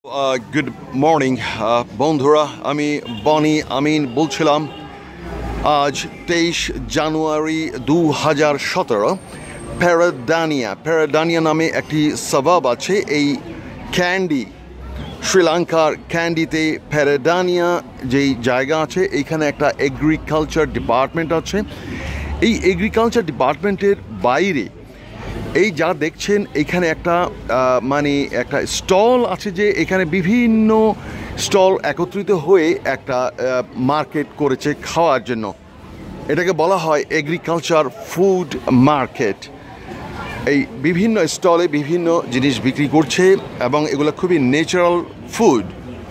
Good morning বন্ধুরা, আমি বনি আমিন বলছিলাম। আজ 23 জানুয়ারি 2017। প্যারাডানিয়া নামে একটি সাবাব আছে। এই ক্যান্ডি, শ্রীলঙ্কার ক্যান্ডিতে প্যারাডানিয়া যেই জায়গা আছে, এইখানে একটা এগ্রিকালচার ডিপার্টমেন্ট আছে। এই এগ্রিকালচার ডিপার্টমেন্টের বাইরে এই যা দেখছেন, এখানে একটা একটা স্টল আছে, যে এখানে বিভিন্ন স্টল একত্রিত হয়ে একটা মার্কেট করেছে খাওয়ার জন্য। এটাকে বলা হয় এগ্রিকালচার ফুড মার্কেট। এই বিভিন্ন স্টলে বিভিন্ন জিনিস বিক্রি করছে এবং এগুলো খুবই ন্যাচারাল ফুড।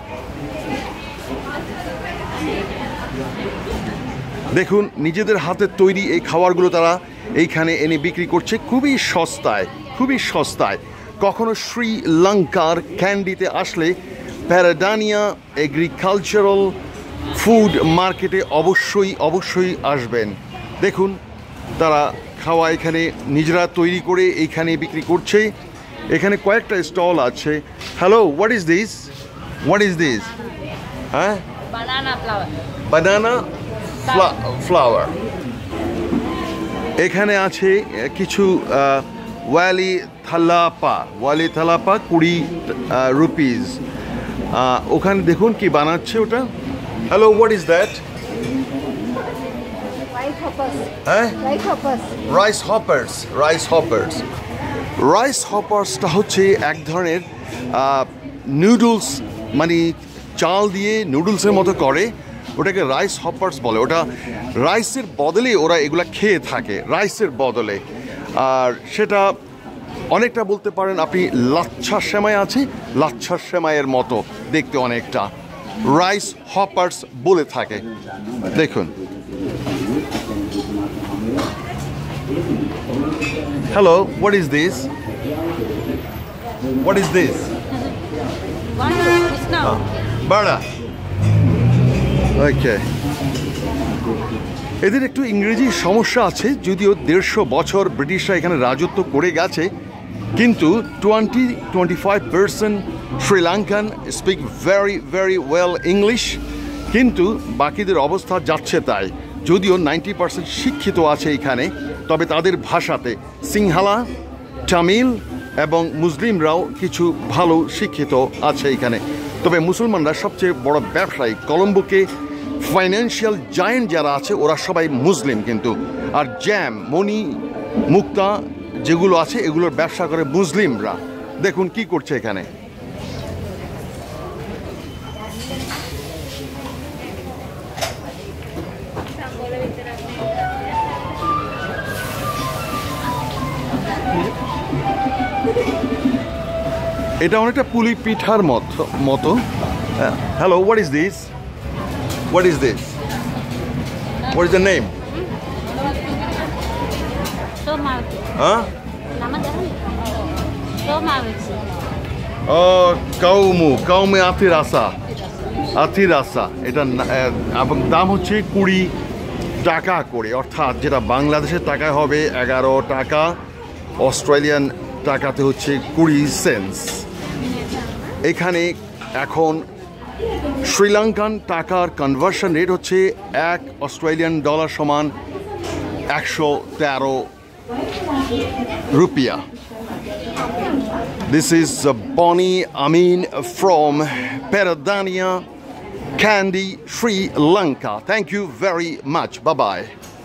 দেখুন, নিজেদের হাতের তৈরি এই খাবারগুলো তারা এইখানে এনে বিক্রি করছে খুবই সস্তায়। কখনো শ্রীলঙ্কার ক্যান্ডিতে আসলে প্যারাডানিয়া এগ্রিকালচারাল ফুড মার্কেটে অবশ্যই আসবেন। দেখুন, তারা খাওয়া এখানে নিজেরা তৈরি করে এইখানে বিক্রি করছে। এখানে কয়েকটা স্টল আছে। Hello, what is this? হ্যাঁ, বানানা ফ্লাওয়ার। এখানে আছে কিছু ওয়ালি থালাপা 20 রুপিস। ওখানে দেখুন কি বানাচ্ছে ওটা। Hello, what is that? হ্যাঁ, রাইস হপার্সটা হচ্ছে এক ধরনের নুডলস, মানে চাল দিয়ে নুডলসের মতো করে, ওটাকে রাইস হপার্স বলে। ওটা রাইসের বদলে ওরা এগুলা খেয়ে থাকে, রাইসের বদলে। আর সেটা অনেকটা বলতে পারেন আপনি লাচ্ছা সেমাই আছে, লাচ্ছা সেমাইয়ের মতো দেখতে অনেকটা, রাইস হপার্স বলে থাকে। দেখুন, হ্যালো, হোয়াট ইজ দিস? বাড়া। ওকে, এদের একটু ইংরেজি সমস্যা আছে, যদিও 150 বছর ব্রিটিশরা এখানে রাজত্ব করে গেছে, কিন্তু 20-25% Sri Lankan speak very well English, কিন্তু বাকিদের অবস্থা যাচ্ছে তাই। যদিও 90% শিক্ষিত আছে এখানে, তবে তাদের ভাষাতে সিংহালা, তামিল এবং মুসলিমরাও কিছু ভালো শিক্ষিত আছে এখানে। তবে মুসলমানরা সবচেয়ে বড় ব্যবসায়ী। কলম্বোকে ফাইন্যান্সিয়াল জায়েন্ট যারা আছে ওরা সবাই মুসলিম কিন্তু। আর জ্যাম, মণি, মুক্তা যেগুলো আছে এগুলোর ব্যবসা করে মুসলিমরা। দেখুন কি করছে এখানে। এটা অনেকটা পুলি পিঠার মতো। Hello, what is this? What is the name? Huh? Oh, kaume atirasa. এটা দাম হচ্ছে 20 টাকা করে, অর্থাৎ যেটা বাংলাদেশের টাকায় হবে 11 টাকা, অস্ট্রেলিয়ান টাকাতে হচ্ছে 20 সেন্টস। এখানে এখন শ্রীলঙ্কান টাকার কনভার্সন রেট হচ্ছে 1 অস্ট্রেলিয়ান ডলার সমান 113 রুপিয়া। This is Boni Amin from Peradania, Kandy, Sri Lanka. Thank you very much. Bye-bye.